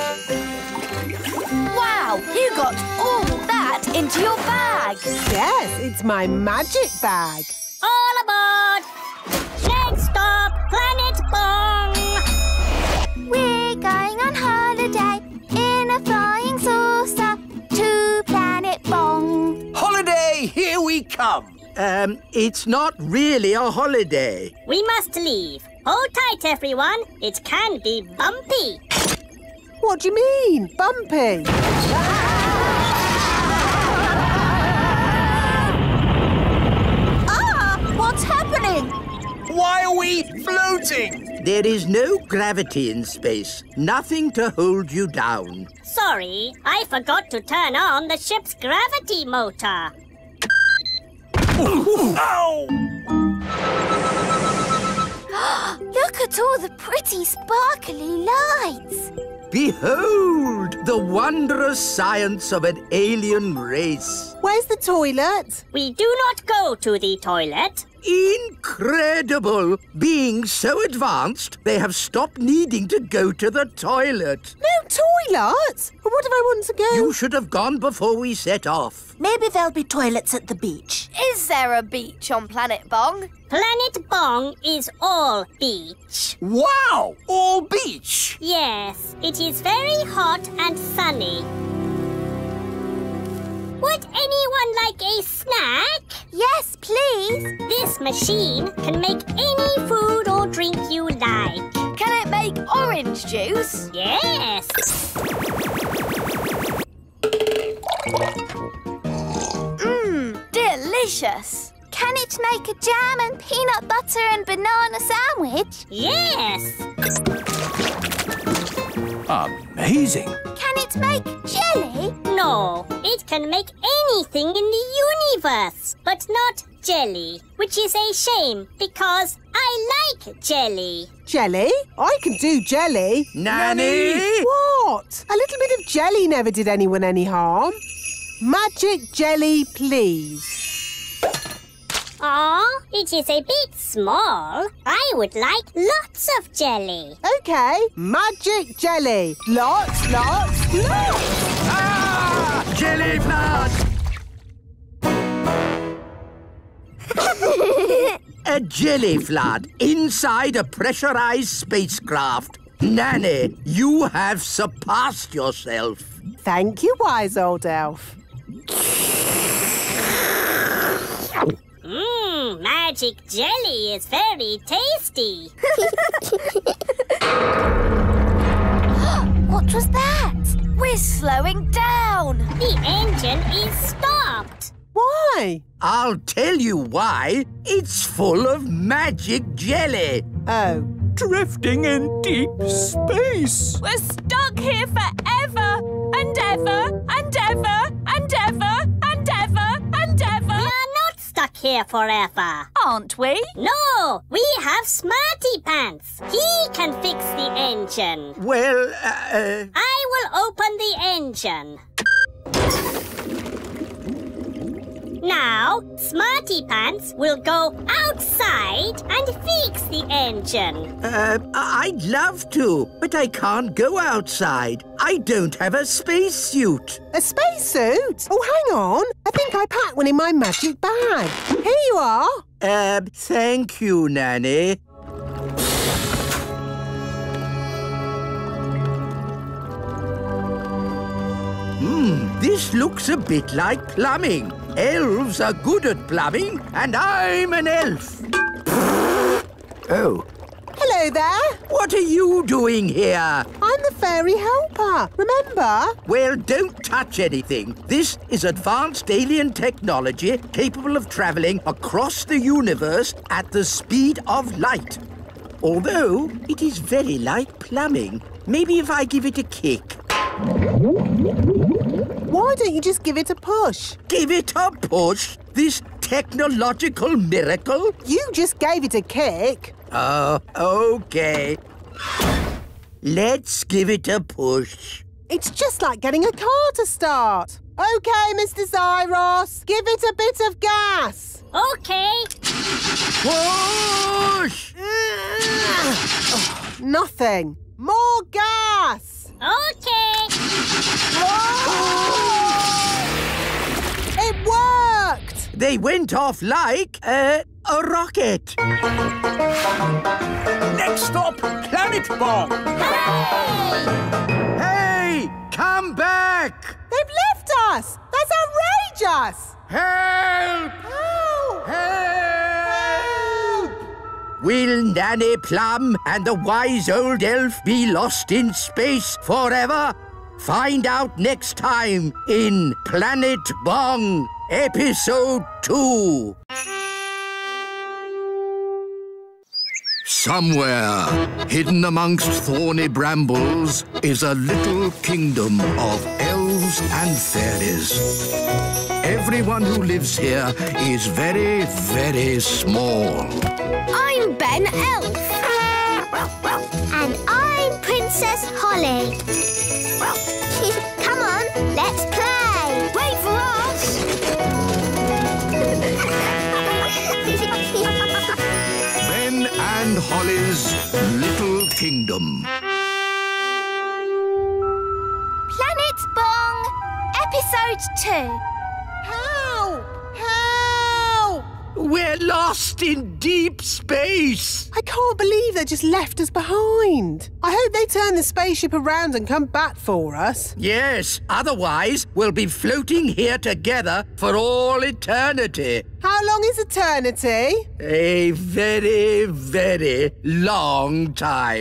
Wow, you got all that into your bag. Yes, it's my magic bag. All aboard! Next stop, Planet Bong! We're going on holiday in a flying saucer to Planet Bong. Holiday, here we come. Um, it's not really a holiday. We must leave. Hold tight, everyone. It can be bumpy. What do you mean, bumpy? Ah! What's happening? Why are we floating? There is no gravity in space. Nothing to hold you down. Sorry, I forgot to turn on the ship's gravity motor. Ow! Look at all the pretty sparkly lights. Behold the wondrous science of an alien race. Where's the toilet? We do not go to the toilet. Incredible! Being so advanced, they have stopped needing to go to the toilet. No toilet? What if I want to go? You should have gone before we set off. Maybe there'll be toilets at the beach. Is there a beach on Planet Bong? Planet Bong is all beach. Wow! All beach! Yes, it is very hot and sunny. Would anyone like a snack? Yes, please. This machine can make any food or drink you like. Can it make orange juice? Yes. Mmm, delicious. Can it make a jam and peanut butter and banana sandwich? Yes. Amazing. Can it make jelly? No, it can make anything in the universe, but not jelly, which is a shame because I like jelly. Jelly? I can do jelly. Nanny! What? A little bit of jelly never did anyone any harm. Magic jelly, please. Aw, it is a bit small. I would like lots of jelly. OK, magic jelly. Lots, lots, lots. Ah! Jelly flood! A jelly flood inside a pressurized spacecraft. Nanny, you have surpassed yourself. Thank you, wise old elf. Mmm, magic jelly is very tasty. What was that? We're slowing down. The engine is stopped. Why? I'll tell you why. It's full of magic jelly. Oh. Drifting in deep space. We're stuck here forever and ever and ever and ever and ever and ever. We are not stuck here forever. Aren't we? No, we have Smarty Pants. He can fix the engine. Well, uh... I will open the engine. Now, Smarty Pants will go outside and fix the engine. Uh, I'd love to, but I can't go outside. I don't have a spacesuit. A spacesuit? Oh, hang on. I think I packed one in my magic bag. Here you are. Uh, thank you, Nanny. Hmm, this looks a bit like plumbing. Elves are good at plumbing, and I'm an elf. Oh. Hello there. What are you doing here? I'm the fairy helper, remember? Well, don't touch anything. This is advanced alien technology capable of travelling across the universe at the speed of light. Although, it is very like plumbing. Maybe if I give it a kick. Why don't you just give it a push? Give it a push? This technological miracle? You just gave it a kick. Oh, OK. Let's give it a push. It's just like getting a car to start. OK, Mister Zyros, give it a bit of gas. OK. Push! Oh, nothing. More gas. OK. It worked! They went off like uh, a rocket. Next stop, Planet Bomb. Hooray! Hey, come back! They've left us! That's outrageous! Help! Help! Help! Will Nanny Plum and the wise old elf be lost in space forever? Find out next time in Planet Bong, Episode two. Somewhere, hidden amongst thorny brambles, is a little kingdom of elves and fairies. Everyone who lives here is very, very small. I'm Ben Elf. And I'm Princess Holly. Come on, let's play. Wait for us. Ben and Holly's Little Kingdom. Planet Bong, Episode two. Help! Help! We're lost in deep space. I can't believe they just left us behind. I hope they turn the spaceship around and come back for us. Yes, otherwise we'll be floating here together for all eternity. How long is eternity? A very, very long time.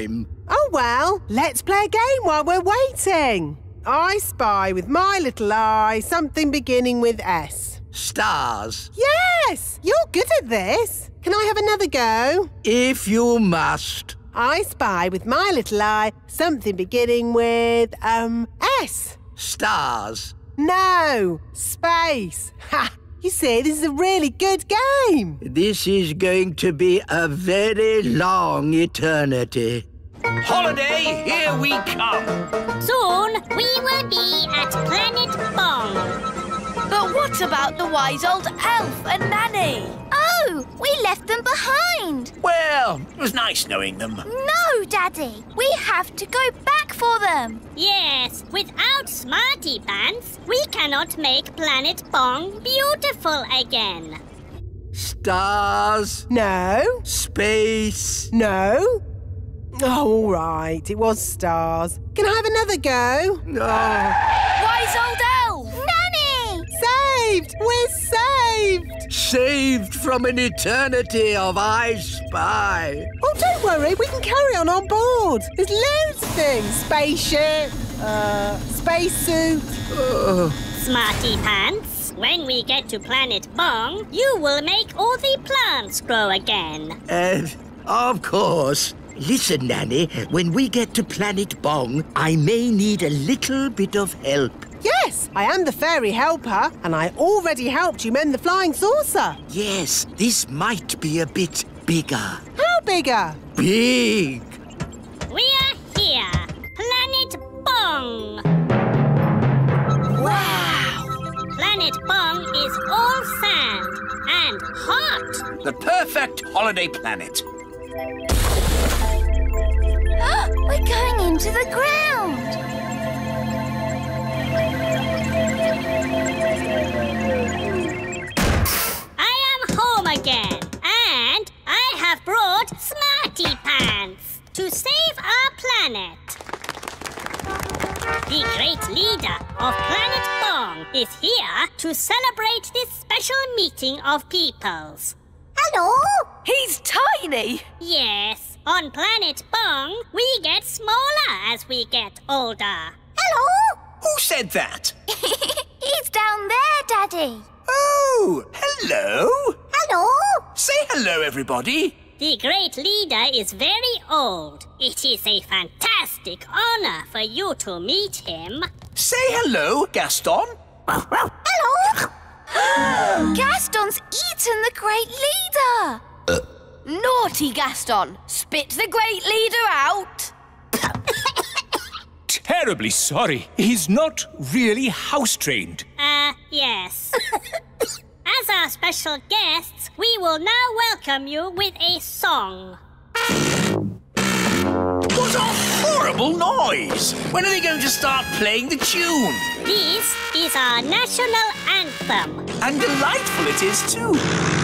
Oh, well, let's play a game while we're waiting. I spy with my little eye something beginning with S. Stars. Yes, you're good at this. Can I have another go? If you must. I spy with my little eye something beginning with, um, S. Stars. No, space. Ha! You see, this is a really good game. This is going to be a very long eternity. Holiday, here we come. Soon we will be at Planet Bong. But what about the wise old elf and Nanny? Oh, we left them behind. Well, it was nice knowing them. No, Daddy. We have to go back for them. Yes, without Smarty Pants, we cannot make Planet Bong beautiful again. Stars. No. Space. No. Oh, all right, it was stars. Can I have another go? Oh. Wise old elf! Nanny! Saved! We're saved! Saved from an eternity of I Spy. Oh, don't worry, we can carry on on board. There's loads of things. Spaceship, uh, spacesuit. Oh. Smarty Pants, when we get to Planet Bong, you will make all the plants grow again. And, of course. Listen, Nanny, when we get to Planet Bong, I may need a little bit of help. Yes, I am the fairy helper, and I already helped you mend the flying saucer. Yes, this might be a bit bigger. How bigger? Big. We are here, Planet Bong. Wow! Planet Bong is all sand and hot. The perfect holiday planet. We're going into the ground. I am home again, and I have brought Smarty Pants to save our planet. The great leader of Planet Bong is here to celebrate this special meeting of peoples. Hello? He's tiny! Yes. On Planet Bong, we get smaller as we get older. Hello? Who said that? He's down there, Daddy. Oh, hello. Hello? Say hello, everybody. The great leader is very old. It is a fantastic honor for you to meet him. Say hello, Gaston. Hello? Gaston's eaten the great leader. Uh. Naughty Gaston! Spit the great leader out! Terribly sorry. He's not really house-trained. Uh, yes. As our special guests, we will now welcome you with a song. What a horrible noise! When are they going to start playing the tune? This is our national anthem. And delightful it is, too.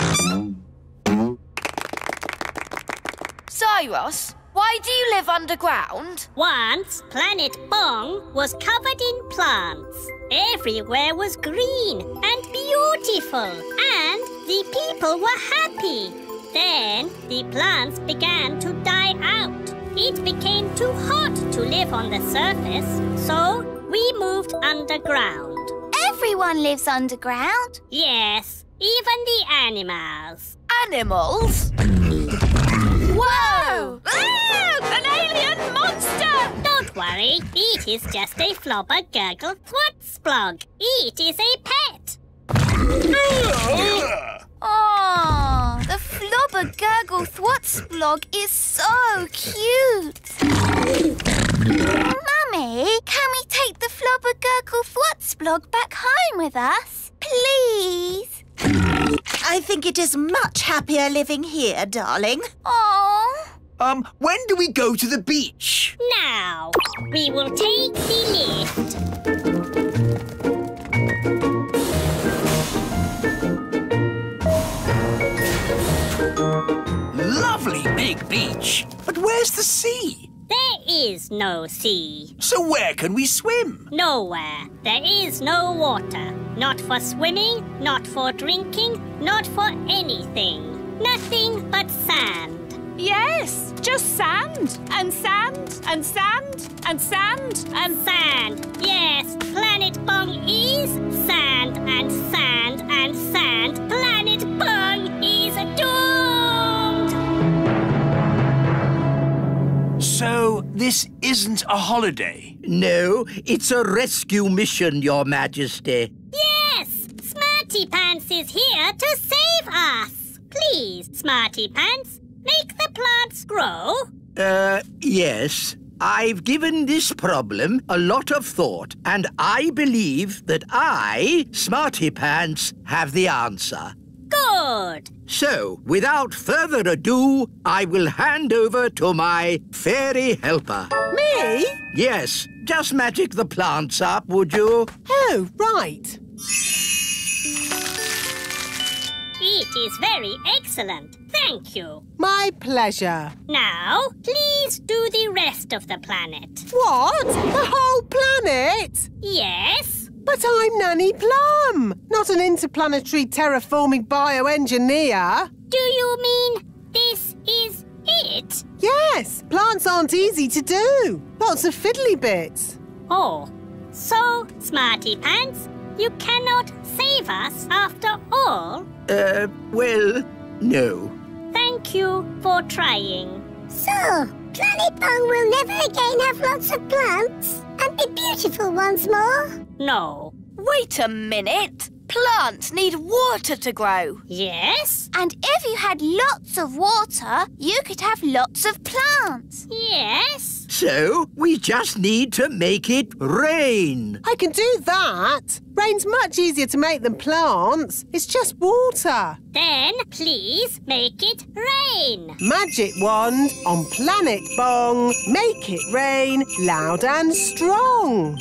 Cyrus, why do you live underground? Once, Planet Bong was covered in plants. Everywhere was green and beautiful, and the people were happy. Then, the plants began to die out. It became too hot to live on the surface, so we moved underground. Everyone lives underground. Yes, even the animals. Animals? Whoa! Ah, an alien monster! Don't worry, it is just a flobber gurgle thwats-splog. It is a pet. Oh, the flobber gurgle thwats-splog is so cute. Mummy, can we take the flobber gurgle thwats-splog back home with us? Please? I think it is much happier living here, darling. Oh. Um, when do we go to the beach? Now, we will take the lift. Lovely big beach. But where's the sea? There is no sea. So where can we swim? Nowhere. There is no water. Not for swimming, not for drinking, not for anything. Nothing but sand. Yes, just sand and sand and sand and sand and Sand. Yes, Planet Bong is sand and sand and sand. Planet Bong is doomed! So, this isn't a holiday? No, it's a rescue mission, Your Majesty. Yes! Smarty Pants is here to save us! Please, Smarty Pants, make the plants grow. Uh, yes. I've given this problem a lot of thought, and I believe that I, Smarty Pants, have the answer. Good! So, without further ado, I will hand over to my fairy helper. Me? Yes, just magic the plants up, would you? Oh, right. It is very excellent. Thank you. My pleasure. Now, please do the rest of the planet. What? The whole planet? Yes? But I'm Nanny Plum, not an interplanetary terraforming bioengineer. Do you mean this is it? Yes, plants aren't easy to do. Lots of fiddly bits. Oh, so, Smarty Pants, you cannot save us after all? Uh, well, no. Thank you for trying. So, Planet Bong will never again have lots of plants and be beautiful once more? No. Wait a minute. Plants need water to grow. Yes? And if you had lots of water, you could have lots of plants. Yes? So, we just need to make it rain. I can do that. Rain's much easier to make than plants. It's just water. Then, please make it rain. Magic wand on Planet Bong. Make it rain loud and strong.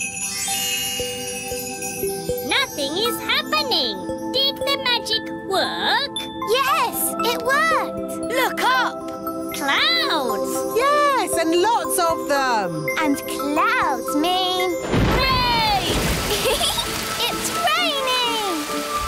Nothing is happening. Did the magic work? Yes, it worked. Look up. Clouds. Yes, and lots of them. And clouds mean Rain! it's raining.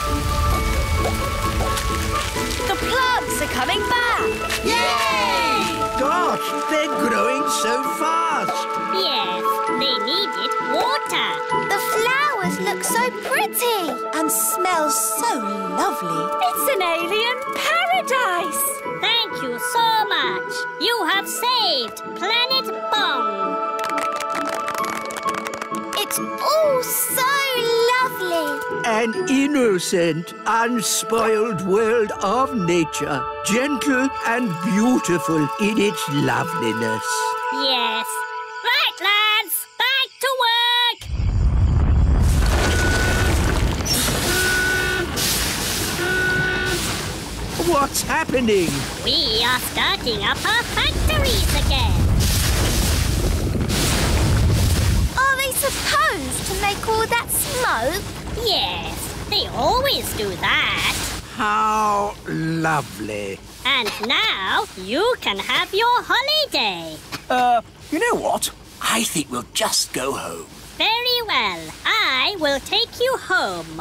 The plants are coming back. Yay! Gosh, they're growing so fast. Yes, they needed water. The flowers look so pretty. And smells so lovely. It's an alien paradise. Thank you so much. You have saved Planet Bong. It's all so lovely. An innocent, unspoiled world of nature, gentle and beautiful in its loveliness. Yes. Right, lads. Back to work. What's happening? We are starting up our factories again. Are they supposed to make all that smoke? Yes, they always do that. How lovely. And now you can have your holiday. Uh, you know what? I think we'll just go home. Very well. I will take you home.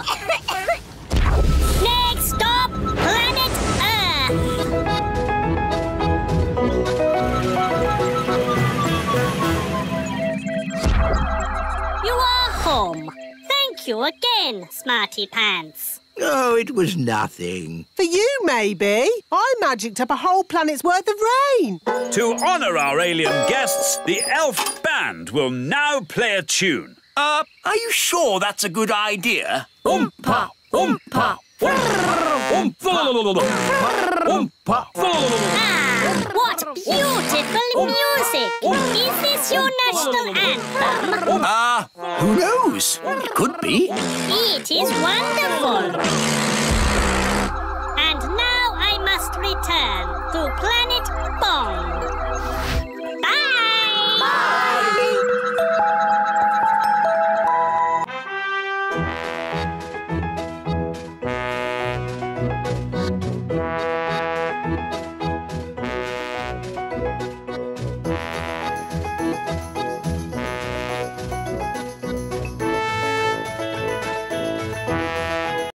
Next stop, Planet Earth. You are home. Thank you again, Smarty Pants. Oh, it was nothing. For you, maybe. I magicked up a whole planet's worth of rain. To honour our alien guests, the elf band will now play a tune. Uh, are you sure that's a good idea? Oompa, oompa, Ah, what beautiful music! Is this your national anthem? Ah, uh, who knows? It could be. It is wonderful. And now I must return to Planet